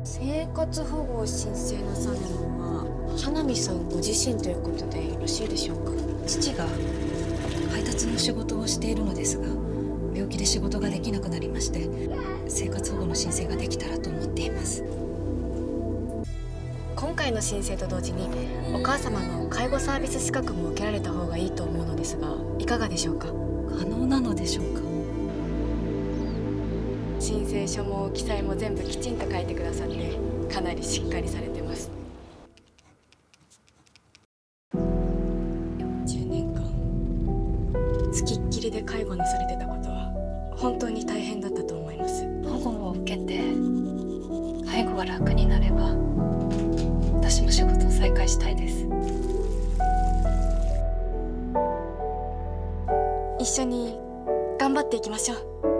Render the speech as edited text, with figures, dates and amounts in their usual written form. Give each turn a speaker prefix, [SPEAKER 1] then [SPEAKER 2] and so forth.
[SPEAKER 1] 生活保護を申請なさるのは花見さんご自身ということでよろしいでしょうか？
[SPEAKER 2] 父が配達の仕事をしているのですが、病気で仕事ができなくなりまして、生活保護の申請ができたらと思っています。
[SPEAKER 1] 今回の申請と同時にお母様の介護サービス資格も受けられた方がいいと思うのですが、いかがでしょうか？
[SPEAKER 2] 可能なのでしょうか？
[SPEAKER 1] 申請書も記載も全部きちんと書いてくださって、かなりしっかりされてます。40年間つきっきりで介護なされてたことは本当に大変だったと思います。
[SPEAKER 2] 保護を受けて介護が楽になれば、私も仕事を再開したいです。
[SPEAKER 1] 一緒に頑張っていきましょう。